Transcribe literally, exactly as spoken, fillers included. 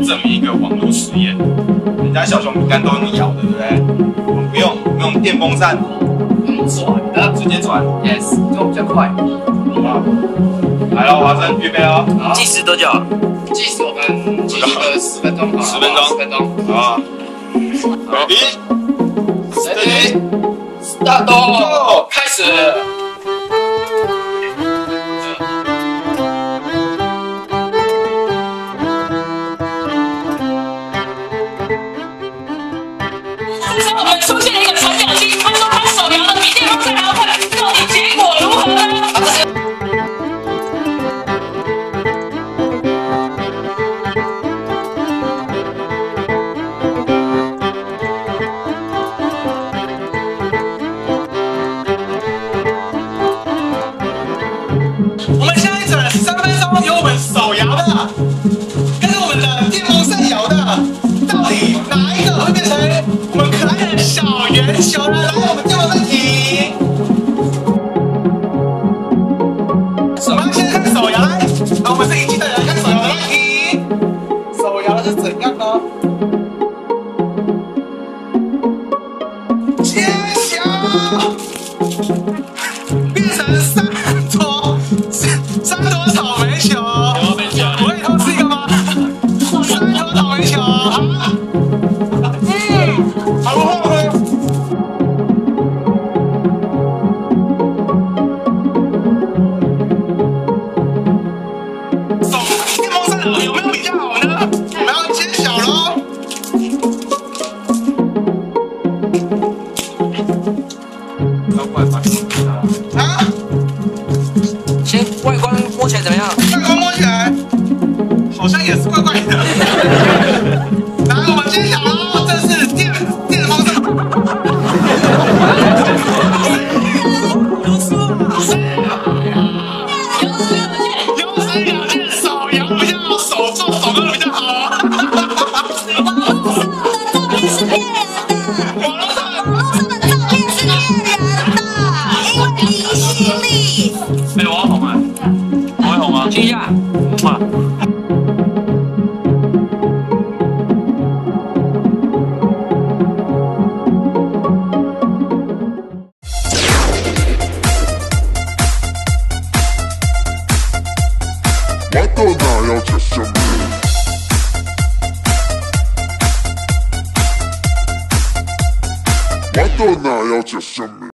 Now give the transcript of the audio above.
证明一个网络实验。人家小熊饼干都用咬的，对不对？我们不用，我们用电风扇， 用转的， 直接转。 Yes， 这种比较快。 好，来了，华生，预备哦。 好， 计时多久？ 计时我们计时个十分钟， 十分钟， 十分钟。 好 ，Ready， Ready， Start， 开始。 我们出现了一个传奖机，他说他手摇的比电风扇还要快，到底结果如何呢？ 我们下一转三分钟由我们手摇的，跟我们的电风扇摇的，到底哪一个会变成我们可爱的小圆球呢？来，我们电风扇停。我们先看手摇来，那我们是一起的人看手摇的来停。手摇的是怎样呢？揭晓，变成三坨三坨草莓球。我以后是一个吗？三坨草莓球。嗯，好不好呢？手电风扇有没有比较好呢？我们要揭晓喽。啊？ 先外观摸起来怎么样？ 外观摸起来好像也是怪怪的。来，我们揭晓喽，这是电电风扇。有输啊！有史可见，手摇比较好，手做手工的比较好。 网络上的照片是骗人的，因为离心力。 哎，我要红啊！我会红吗？亲一下，哇！ 我到哪要吃什么？我到哪要吃什么？